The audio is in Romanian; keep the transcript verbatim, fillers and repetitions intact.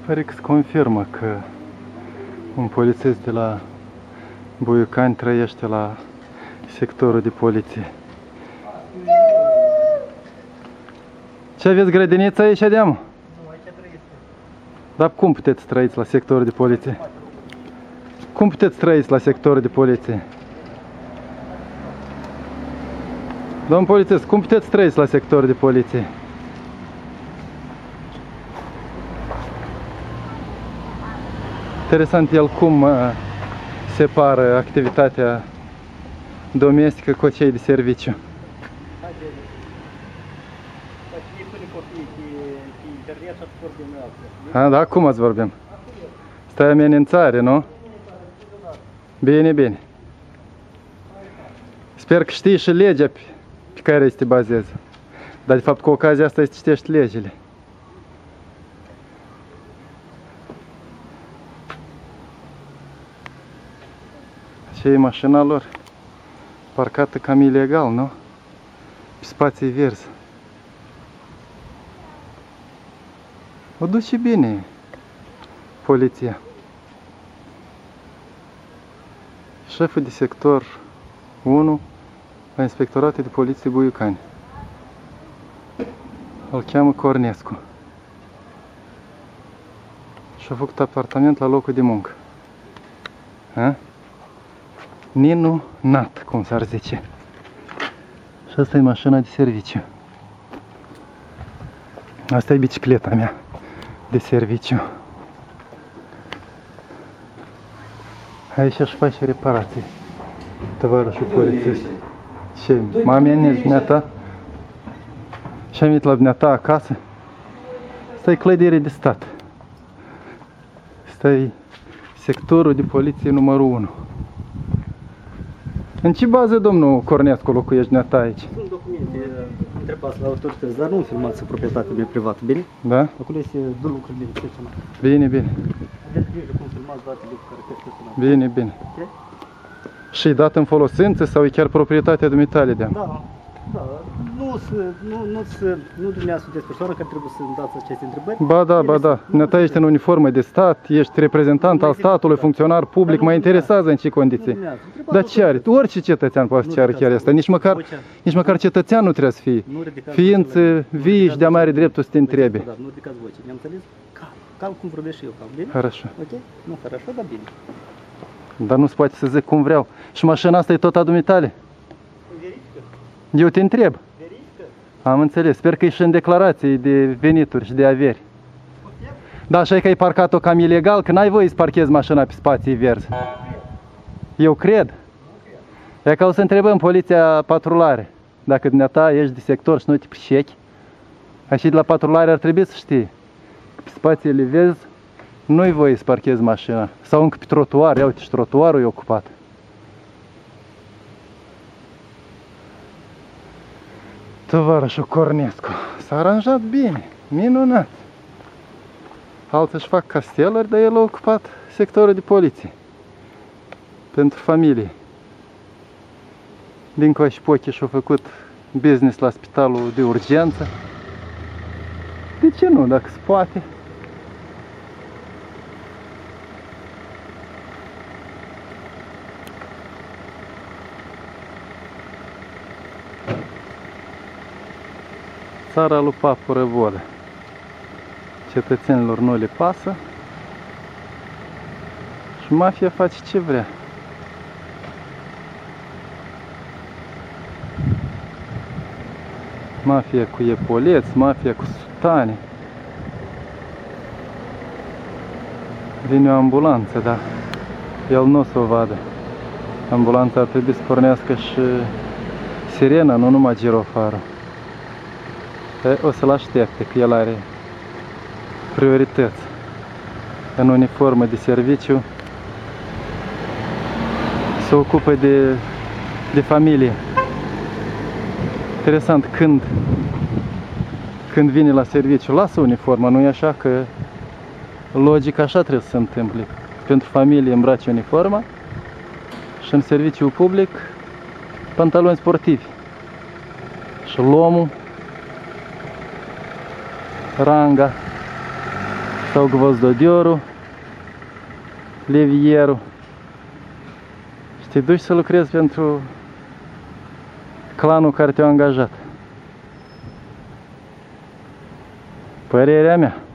pare că se confirmă că un polițist de la Buiucani trăiește la sectorul de poliție. Ce aveți grădiniță aici, Deamu? Nu, aici trăiesc. Dar cum puteți trăiți la sectorul de poliție? Cum puteți trăiți la sectorul de poliție? Domn polițist, cum puteți trăiți la sectorul de poliție? Interesant el cum uh, separă activitatea domestică cu cei de serviciu. A, da, acum ați vorbim. Stai amenințare, nu? Bine, bine. Sper că știi și legea pe, pe care să te bazezi. Dar de fapt cu ocazia asta îți citești legile. Ce e mașina lor? Parcată cam ilegal, nu? Pe spații verzi. O duce bine poliția. Șeful de sector unu la Inspectoratul de Poliție Buiucani. Îl cheamă Cornescu. Și-a făcut apartament la locul de muncă. Ha? Minunat, cum s-ar zice. Și asta e mașina de serviciu. Asta e bicicleta mea de serviciu. Aici își face reparații. Tovarășul polițist. Ce? Mă amenezi dumneata? Și am venit la dumneata acasă? Asta e clădire de stat. Asta e sectorul de poliție numărul unu. În ce bază, domnul Cornescu, locuiești dumneata aici? Sunt documente, întrebați la autorități, dar nu filmați proprietatea mea privată, bine? Da? Acolo este două lucruri de excepționale. Bine, bine. Aveți grijă cum filmați datele cu care te sunat. Bine, bine. Ok? Și dat în folosință sau e chiar proprietatea dumitale de-am? Da, da. Nu, nu, nu, nu dumneavoastră sunteți persoană care trebuie să îmi dați aceste întrebări. Ba da, ba da. Dumneata ești în uniformă de stat, ești reprezentant al statului, funcționar public, mă interesează în ce condiții. Dar ce are? Orice cetățean poate să ceară chiar asta. Nici măcar, nici măcar cetățean nu trebuie să fie. Ființe vii și de-a mare dreptul să te întrebi. Nu ridicați vocea, ne-am înțeles? Calm, calm cum vorbesc și eu, calm, bine? Хорошо. Ok? Nu хорошо, dar bine. Dar nu se poate să zic cum vreau. Și mașina asta e tot a dumitale? Verifică. Eu te întreb. Verifică. Am înțeles. Sper că e și în declarații de venituri și de averi. Da, așa e că ai parcat-o cam ilegal, că n-ai voie să parchezi mașina pe spații verzi. Eu cred. E ca o să întrebăm poliția patrulare. Dacă dumneata ești de sector și nu te pricechi, așa de la patrulare ar trebui să știi. Pe spațiile verzi nu-i voie să parchezi mașina. Sau încă pe trotuar. Ia uite, și trotuarul e ocupat. Tovarășul Cornescu s-a aranjat bine, minunat. Alții își fac casteluri, dar el a ocupat sectorul de poliție. Pentru familie. Dincolo și Pochi și-a făcut business la spitalul de urgență. De ce nu, dacă se poate? Țara lui Papu Răvodă. Cetățenilor nu le pasă și mafia face ce vrea. Mafia cu epoleți, mafia cu sutane. Vine o ambulanță, dar el nu o să o vadă. Ambulanța ar trebui să pornească și sirena, nu numai girofarul. O să-l aștepte, că el are priorități. În uniformă de serviciu se ocupă de, de familie. Interesant, când, când vine la serviciu, lasă uniforma, nu e așa că logic așa trebuie să se întâmple. Pentru familie îmbrace uniforma și în serviciu public pantaloni sportivi. Și lomul, ranga, sau gvozdodiorul, levierul. Și te duci să lucrezi pentru clanul care te-a angajat. Părerea mea.